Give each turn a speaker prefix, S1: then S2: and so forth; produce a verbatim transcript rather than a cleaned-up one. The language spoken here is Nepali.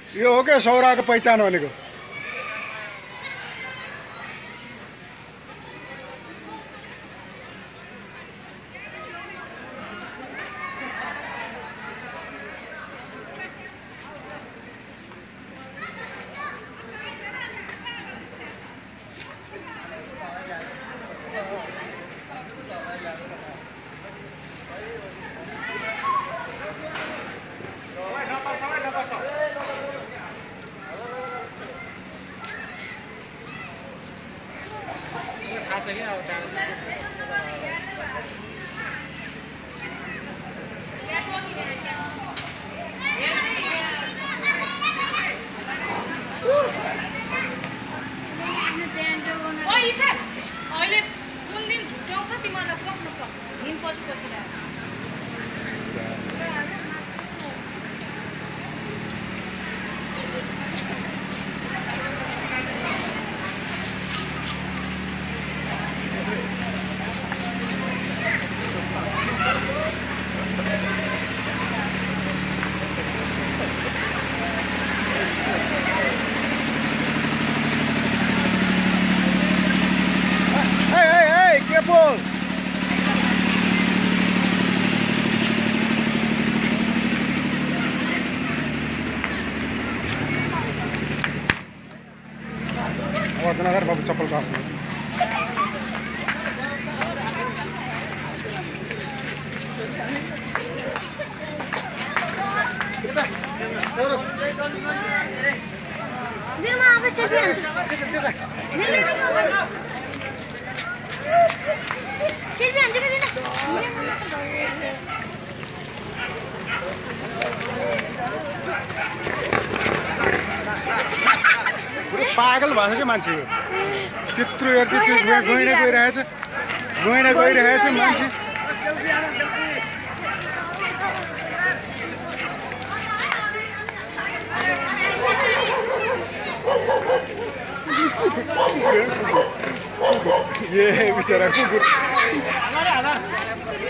S1: यो हो क्या सौराको पहिचान भनेको। वजनगर बाबू चप्पल काट्नु
S2: दिनमा अवश्य पिन्छ सेल्फी हान्छ कि दिन
S1: पागल भएको छ मान्छे यो त्यत्रो हेर्दै त्यो गइने गइरहेछ गइने गइरहेछ मान्छे ये बेचारा कुकुर